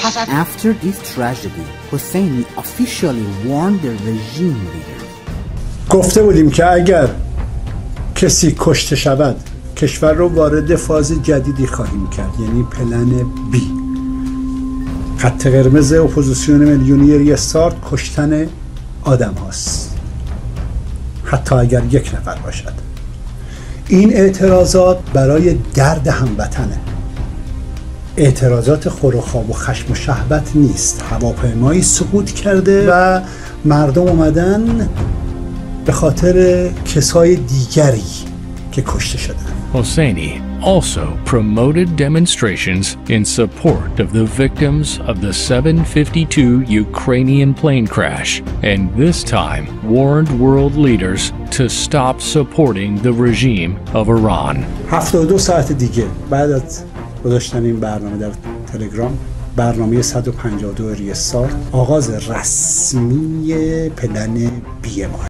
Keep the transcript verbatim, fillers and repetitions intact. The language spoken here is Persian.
After this tragedy, Hosseini officially warned the regime leaders. گفته بودیم که اگر کسی کشته شود کشور رو وارد فاز جدیدی خواهیم کرد، یعنی پلن بی. خط قرمز اپوزیسیون میلیونیر ریستارت کشتن آدم هاست، حتی اگر یک نفر باشد. این اعتراضات برای درد هموطنه، اعتراضات خور و خواب و خشم و شهوت نیست. هواپیمایی سقوط کرده و مردم اومدن به خاطر کسای دیگری که کشته شدن. Hosseini also promoted demonstrations in support of the victims of the seven fifty-two Ukrainian plane crash, and this time warned world leaders to stop supporting the regime of Iran. هفتاد و دو ساعت دیگه بعد از گذاشتن این برنامه در تلگرام، برنامه صد و پنجاه و دو ریستارت، آغاز رسمی پلن بی ما.